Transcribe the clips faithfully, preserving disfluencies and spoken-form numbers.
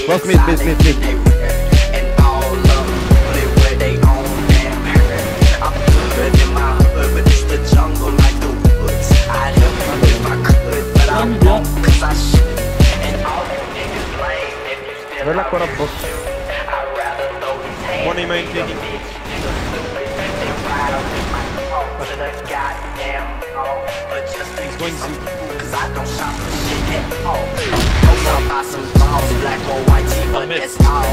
Walk mid, mid, mid, mid. And all of them live where they own and I'm good in my hood, but it's the jungle like the woods. I'd help you if I could, but I won't, cause I should. And all you niggas lame if you still Relax, out what up, here boss? shooting. I'd rather throw these hands One main in thing. the bitch, niggas stupid. They ride up in my car to the goddamn mall. But just think it's some fool, cause I don't shop for shit at all. Go out buy some balls, black or white tee, but that's all.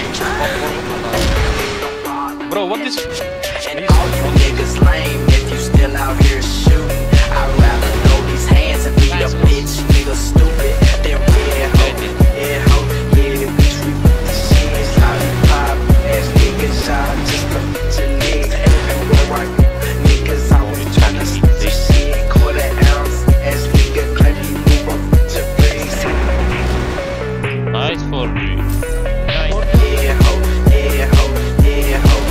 Bro, what is... And all you niggas lame if you still out here shooting. I'd rather throw these hands and beat a bitch, nigga stupid. Then yeah, ho, yeah, ho, yeah, bitch, we put the shit. Lollipop, ass nigga shot, just a bitch and legs everywhere right. Niggas always tryna stick the shit. Quarter ounce, ass nigga claim you move up to base. Nice for me. Yeah, ho, yeah, ho, yeah, ho, yeah, ho.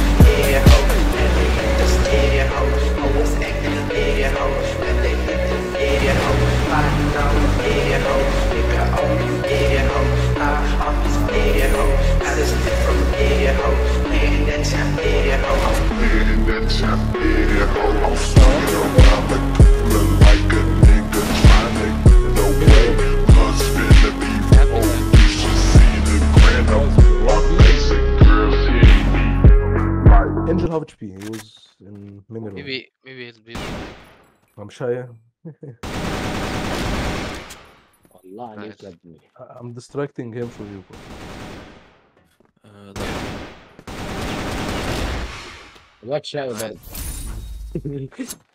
Yeah, ho, always acting, yeah, ho, and they hit the, yeah, ho, I know, yeah, ho, nigga, on you, yeah, ho, I, I'm just, yeah, ho, I just did from, yeah, ho, man, that time, yeah, ho, Man, that time, yeah, ho, I'm swinging around the cooler like a nigga trying to get away, cause finna be old, you should see the grand of my basic girls hitting me. Angel, how H P? He was in mineral. Maybe, maybe it'll be. I'm shy. Allah عليك يا ابني. I'm distracting him for you. Uh, Watch out, man.